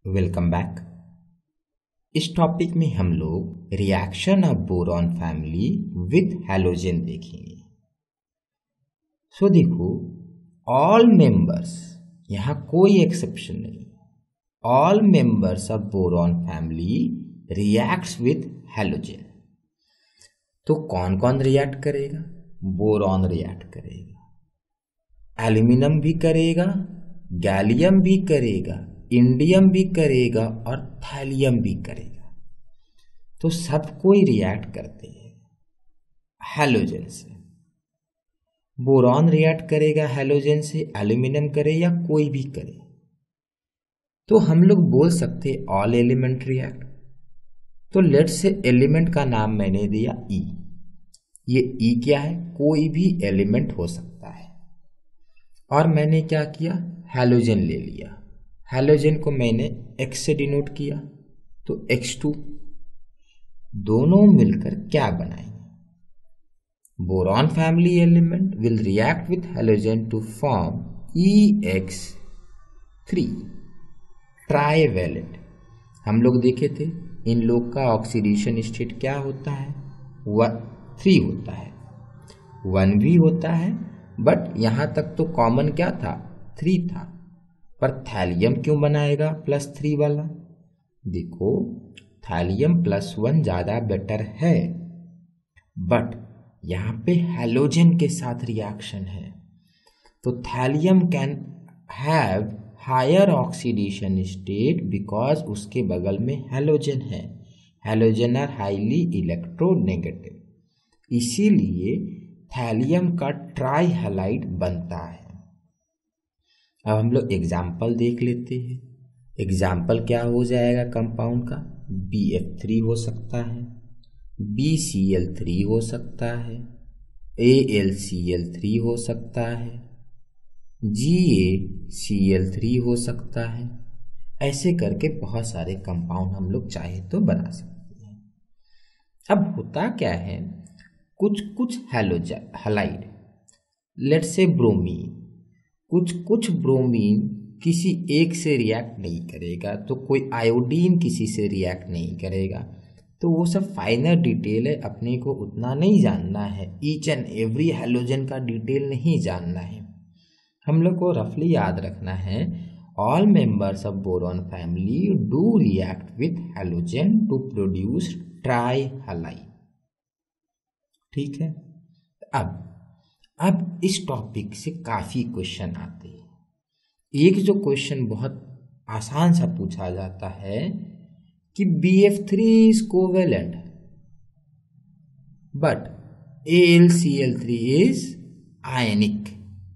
Welcome back. इस topic में हम लोग reaction of boron family with halogen देखेंगे। देखो, ऑल मेंबर्स, यहाँ कोई एक्सेप्शन नहीं, all members of boron family reacts with halogen. तो कौन कौन रिएक्ट करेगा? बोरॉन रिएक्ट करेगा, एल्यूमिनियम भी करेगा, गैलियम भी करेगा, इंडियम भी करेगा और थैलियम भी करेगा। तो सब कोई रिएक्ट करते हैं हैलोजन से। बोरॉन रिएक्ट करेगा हैलोजन से, एल्यूमिनियम करे या कोई भी करे। तो हम लोग बोल सकते हैं ऑल एलिमेंट रिएक्ट। तो लेट से एलिमेंट का नाम मैंने दिया ई। ये ई क्या है? कोई भी एलिमेंट हो सकता है। और मैंने क्या किया? हैलोजन ले लिया। हैलोजन को मैंने X से डिनोट किया, तो X2। दोनों मिलकर क्या बनाएंगे? Boron family element will react with halogen to form EX3 trivalent. हम लोग देखे थे इन लोग का ऑक्सीडेशन स्टेट क्या होता है? 3 होता है, 1 भी होता है, बट यहां तक तो कॉमन क्या था? 3 था। पर थैलियम क्यों बनाएगा +3 वाला? देखो, थैलियम +1 ज़्यादा बेटर है, बट यहाँ पे हैलोजन के साथ रिएक्शन है, तो thallium can have higher oxidation state because उसके बगल में हैलोजन है। हैलोजन आर हाईली इलेक्ट्रोनेगेटिव, इसीलिए थैलियम का ट्राई हैलाइड बनता है। अब हम लोग एग्जाम्पल देख लेते हैं। एग्जाम्पल क्या हो जाएगा कंपाउंड का? BF3 हो सकता है, BCl3 हो सकता है, AlCl3 हो सकता है, GaCl3 हो सकता है। ऐसे करके बहुत सारे कंपाउंड हम लोग चाहे तो बना सकते हैं। अब होता क्या है, कुछ हैलाइड, लेट से ब्रोमीन, कुछ ब्रोमीन किसी एक से रिएक्ट नहीं करेगा, तो कोई आयोडीन किसी से रिएक्ट नहीं करेगा। तो वो सब फाइनल डिटेल है, अपने को उतना नहीं जानना है, ईच एंड एवरी हैलोजन का डिटेल नहीं जानना है। हम लोग को रफली याद रखना है, all members of boron family do react with halogen to produce tri halide. ठीक है। अब इस टॉपिक से काफ़ी क्वेश्चन आते हैं। एक जो क्वेश्चन बहुत आसान सा पूछा जाता है कि BF3 is covalent but AlCl3 is ionic.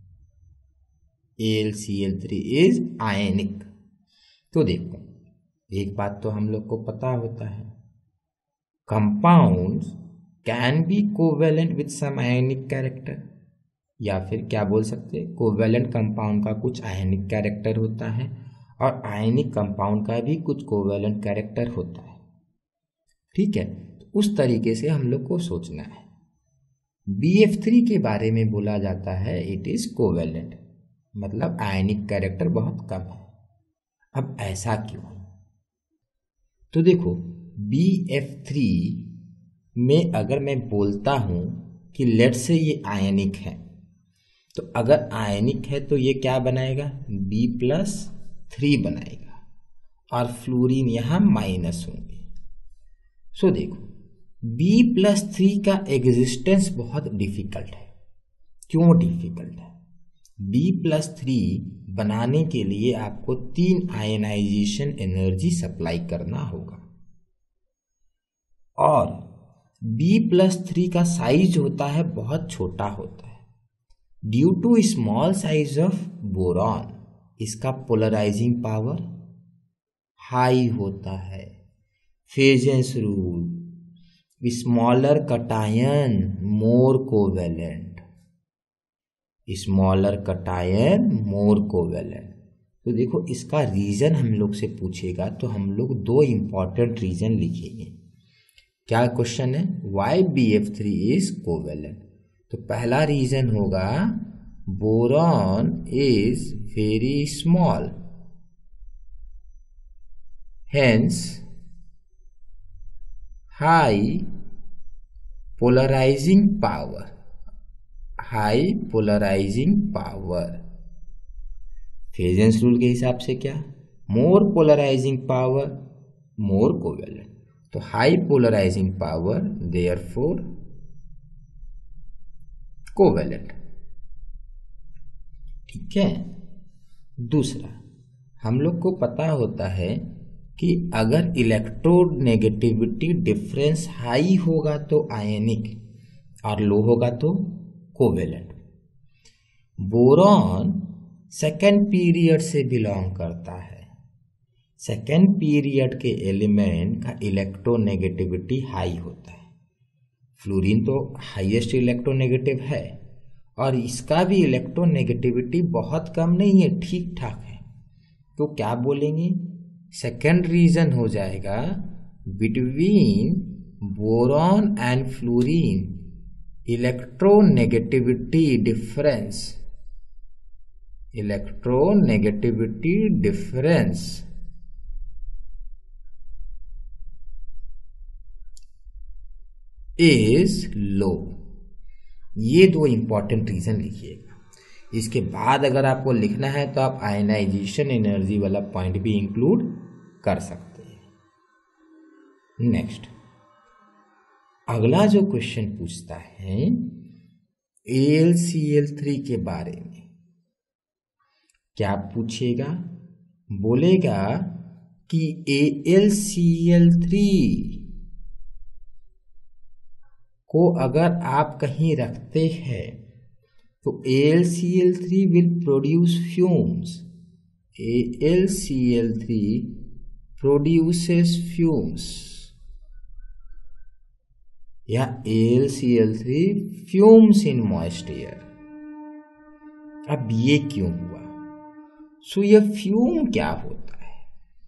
AlCl3 is ionic. तो देखो, एक बात तो हम लोग को पता होता है, compounds can be covalent with some ionic character, या फिर क्या बोल सकते हैं, कोवेलेंट कंपाउंड का कुछ आयनिक कैरेक्टर होता है और आयनिक कंपाउंड का भी कुछ कोवेलेंट कैरेक्टर होता है। ठीक है, तो उस तरीके से हम लोग को सोचना है। BF3 के बारे में बोला जाता है इट इज कोवेलेंट, मतलब आयनिक कैरेक्टर बहुत कम है। अब ऐसा क्यों? तो देखो, BF3 में अगर मैं बोलता हूं कि लेट से ये आयनिक है, तो अगर आयनिक है तो ये क्या बनाएगा? B+3 बनाएगा और फ्लोरीन यहाँ माइनस होंगे। देखो, B+3 का एग्जिस्टेंस बहुत डिफिकल्ट है। क्यों डिफिकल्ट है? B+3 बनाने के लिए आपको 3 आयनाइजेशन एनर्जी सप्लाई करना होगा, और B+3 का साइज होता है बहुत छोटा होता है। Due to small size of boron, इसका पोलराइजिंग पावर हाई होता है। Fajans rule, smaller cation more covalent, smaller cation more covalent. तो देखो, इसका रीजन हम लोग से पूछेगा तो हम लोग 2 इंपॉर्टेंट रीजन लिखेंगे। क्या क्वेश्चन है? Why BF3 is covalent. तो पहला रीजन होगा boron is very small, Hence, high polarizing power. High polarizing power, Fajans rule के हिसाब से क्या, more polarizing power more covalent, तो high polarizing power therefore covalent. ठीक है। दूसरा, हम लोग को पता होता है कि अगर इलेक्ट्रोनेगेटिविटी डिफरेंस हाई होगा तो आयनिक और लो होगा तो कोवेलेंट। बोरॉन सेकेंड पीरियड से बिलोंग करता है। सेकेंड पीरियड के एलिमेंट का इलेक्ट्रोनेगेटिविटी हाई होता है। फ्लोरीन तो हाईएस्ट इलेक्ट्रोनेगेटिव है और इसका भी इलेक्ट्रोनेगेटिविटी बहुत कम नहीं है, ठीक ठाक है। तो क्या बोलेंगे, सेकेंड रीजन हो जाएगा between boron and fluorine electronegativity difference, electronegativity difference is low. ये दो इंपॉर्टेंट रीजन लिखिएगा। इसके बाद अगर आपको लिखना है तो आप आयनाइजेशन एनर्जी वाला पॉइंट भी इंक्लूड कर सकते हैं। नेक्स्ट, अगला जो क्वेश्चन पूछता है AlCl3 के बारे में। क्या पूछेगा, बोलेगा कि AlCl3 को अगर आप कहीं रखते हैं तो AlCl3 will produce fumes. AlCl3 produces fumes या AlCl3 fumes in moist air. अब ये क्यों हुआ? सो ये फ्यूम क्या होता है?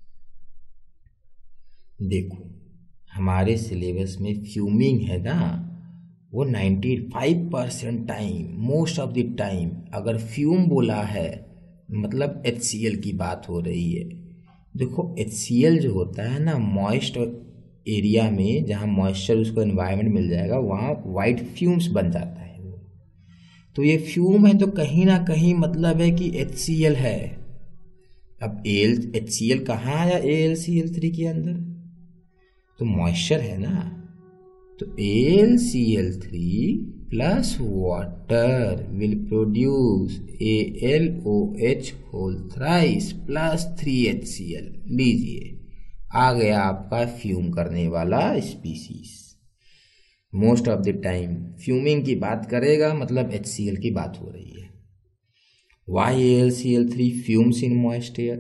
देखो, हमारे सिलेबस में फ्यूमिंग है ना, वो 95% time, most of the time अगर फ्यूम बोला है मतलब HCl की बात हो रही है। देखो, HCl जो होता है ना, मॉइस्ट एरिया में जहाँ मॉइस्चर उसको एनवायरनमेंट मिल जाएगा वहाँ वाइट फ्यूम्स बन जाता है। तो ये फ्यूम है तो कहीं ना कहीं मतलब है कि HCl है। अब HCl कहाँ आया AlCl3 के अंदर? तो मॉइस्चर है ना, तो AlCl3 plus water will produce AlOH whole thrice plus 3HCl। लीजिए, आ गया आपका फ्यूम करने वाला species. Most of the time fuming की बात करेगा मतलब HCl की बात हो रही है। Why AlCl3 fumes in moist air?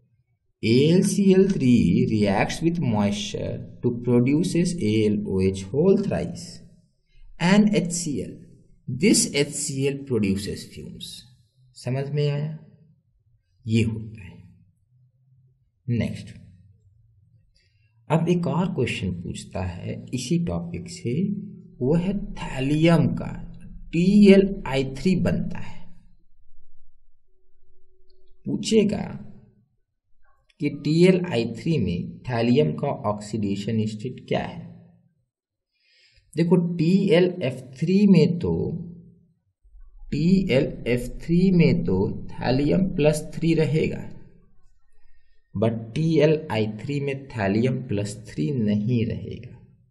AlCl3 reacts with moisture to produces AlOH whole thrice and HCl. This HCl produces fumes. समझ में आया? ये होता है। नेक्स्ट, अब एक और क्वेश्चन पूछता है इसी टॉपिक से, वो है थैलियम का TlI3 बनता है। पूछेगा कि TlI3 में थैलियम का ऑक्सीडेशन स्टेट क्या है। देखो, TlF3 में तो थैलियम +3 रहेगा, बट TlI3 में थैलियम +3 नहीं रहेगा।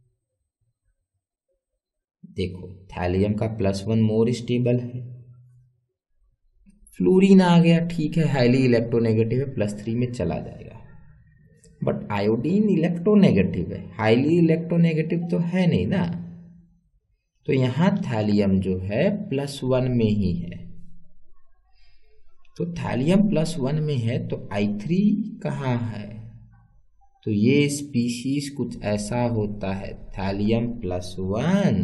देखो, थैलियम का +1 मोर स्टेबल है। फ्लोरीन आ गया, ठीक है, हाईली इलेक्ट्रोनेगेटिव है, +3 में चला जाएगा। बट आयोडीन इलेक्ट्रोनेगेटिव है, हाईली इलेक्ट्रोनेगेटिव तो है नहीं ना। तो यहाँ थैलियम जो है +1 में ही है। तो थैलियम +1 में है तो I3 कहाँ है? तो ये स्पीसीज कुछ ऐसा होता है, थैलियम +1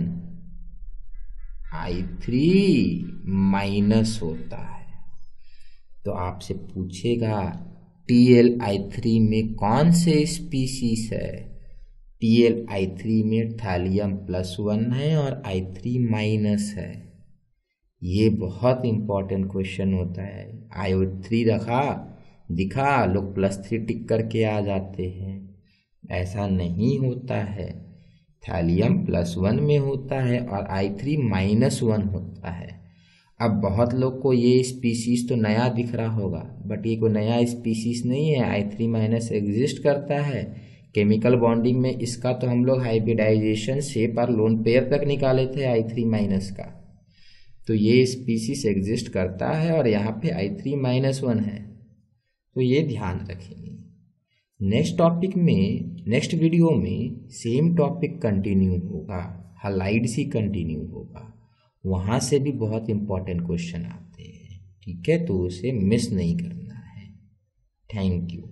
I3- होता है। तो आपसे पूछेगा TlI3 में कौन से स्पीसीज है? TlI3 में थैलियम +1 है और I3- है। ये बहुत इंपॉर्टेंट क्वेश्चन होता है। IO3 रखा दिखा, लोग +3 टिक करके आ जाते हैं। ऐसा नहीं होता है, थैलियम +1 में होता है और I3-1 होता है। अब बहुत लोग को ये स्पीसीज तो नया दिख रहा होगा, बट ये कोई नया स्पीसीज नहीं है। I3- एग्जिस्ट करता है केमिकल बॉन्डिंग में। इसका तो हम लोग हाइब्रिडाइजेशन से पर लोन पेयर तक निकाले थे I3- का। तो ये स्पीसीज एग्जिस्ट करता है और यहाँ पे I3-1 है, तो ये ध्यान रखेंगे। नेक्स्ट टॉपिक में, नेक्स्ट वीडियो में सेम टॉपिक कंटिन्यू होगा, हलाइड्स ही कंटिन्यू होगा। वहाँ से भी बहुत इंपॉर्टेंट क्वेश्चन आते हैं, ठीक है, तो उसे मिस नहीं करना है। Thank you.